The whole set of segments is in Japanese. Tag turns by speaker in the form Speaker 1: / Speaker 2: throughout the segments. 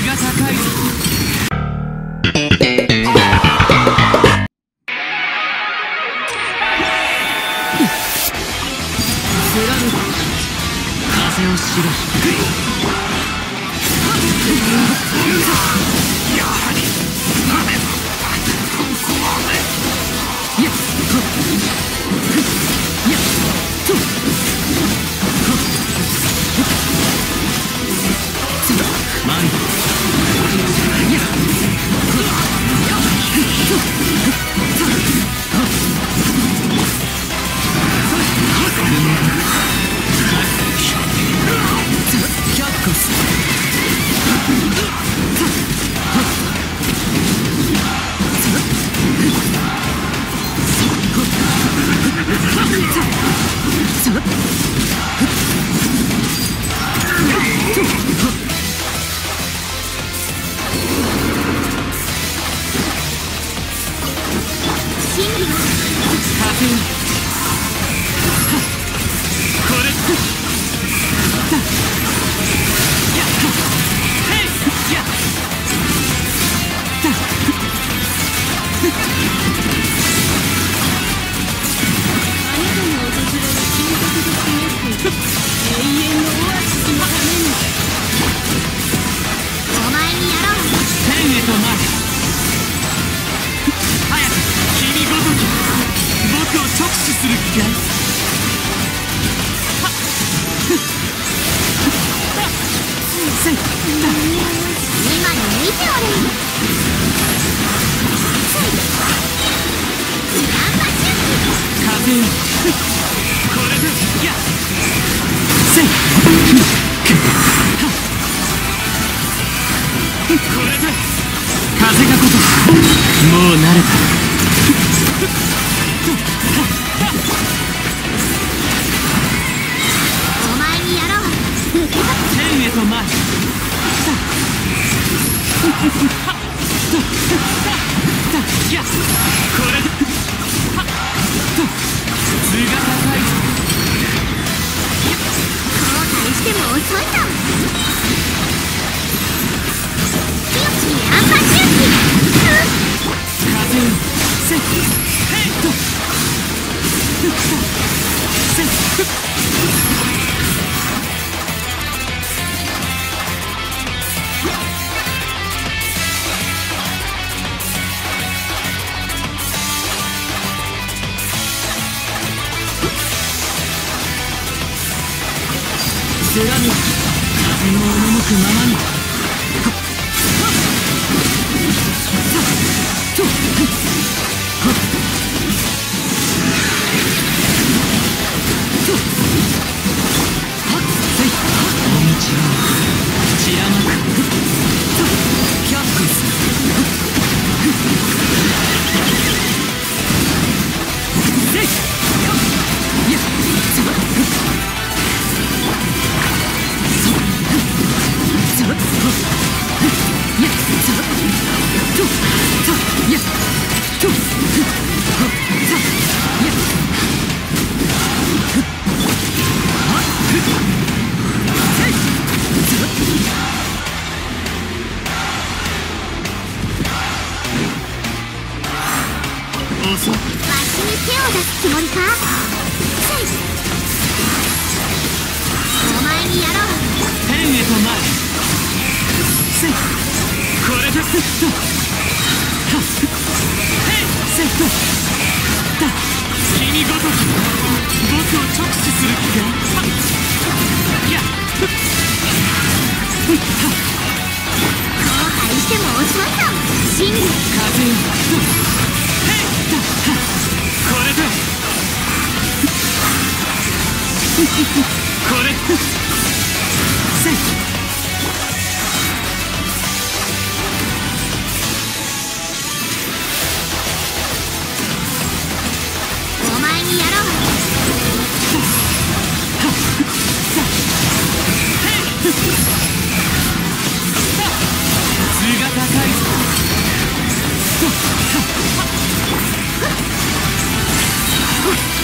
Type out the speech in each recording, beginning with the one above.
Speaker 1: が高いぞ。風を知れ。やはりなめここまで。やっとやっとマンやっ風の赴くままに。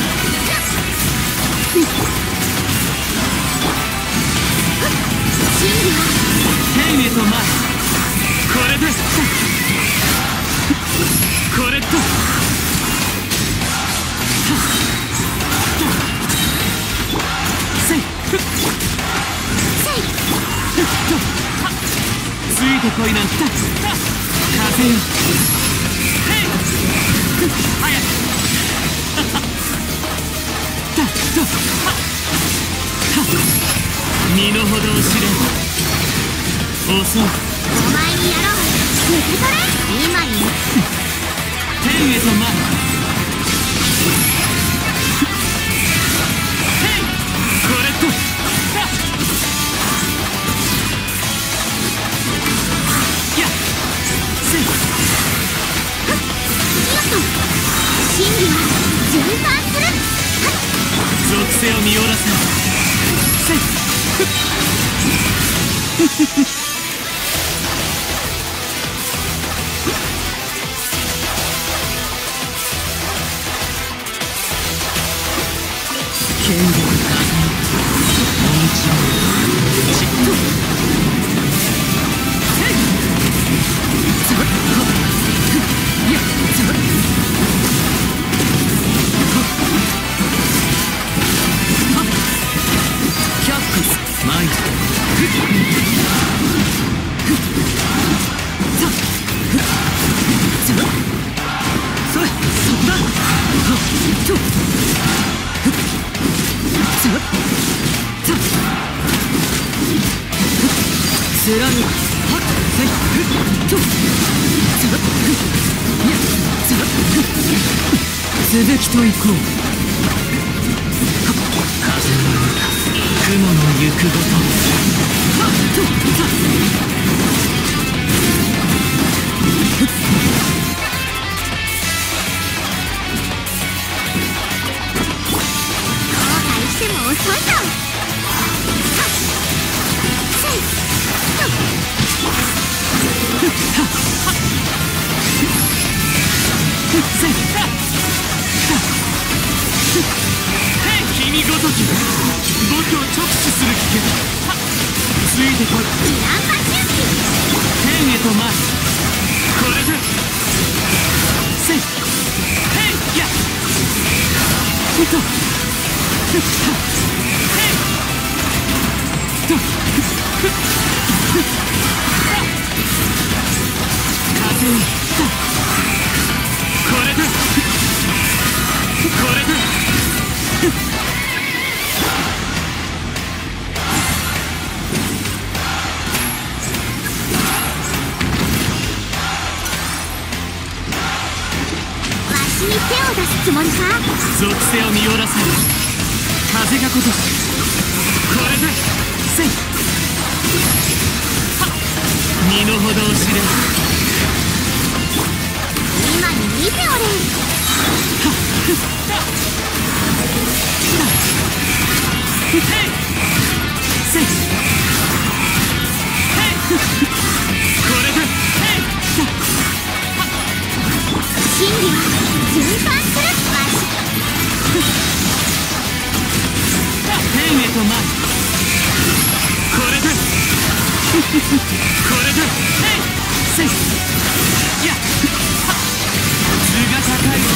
Speaker 2: 真
Speaker 1: いてこいなんて風よ。へい早く身の程を知れ。遅い。
Speaker 2: お前にやろう。受け取れ。今に
Speaker 1: 天へと舞う。へいこれとやっせい。
Speaker 2: 真理は循環する。
Speaker 1: 属性を見下ろせ。せい剣道の風にもう一度じっとせいつぶっやっつぶっキャップスマイトつぶっそれそこだちょつぶっ貫くはっせいちょつぶっやつぶっ続きといこう。風の中雲の行くごとはっと
Speaker 2: 後悔しても遅いぞ。せい
Speaker 1: せい君ごとき僕を直視する危険。ついてこい。
Speaker 2: イランパチューキ。
Speaker 1: 天へと舞う。これでせいへいやっとへいと風にこれでこれで
Speaker 2: わしに手を出すつもりか。
Speaker 1: 属性を見下ろせ。風が如しこれでせいはっ身の程を知れ。
Speaker 2: 今に見ておれ。
Speaker 1: はっへいせいへいこれでへい
Speaker 2: 真理は循環する。わし
Speaker 1: 天へと舞う。これでこれでへいせいやっはっ図が高い。